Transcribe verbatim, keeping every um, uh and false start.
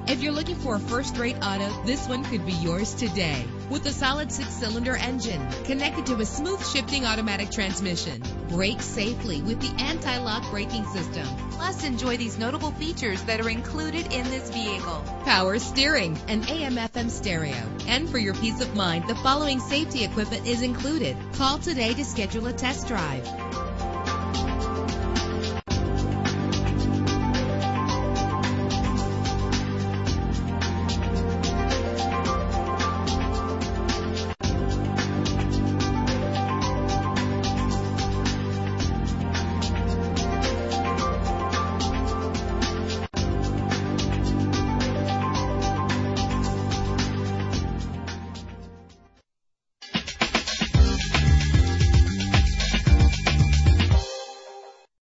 If you're looking for a first-rate auto, this one could be yours today. With a solid six-cylinder engine connected to a smooth shifting automatic transmission. Brake safely with the anti-lock braking system. Plus, enjoy these notable features that are included in this vehicle: power steering, an A M F M stereo. And for your peace of mind, the following safety equipment is included. Call today to schedule a test drive.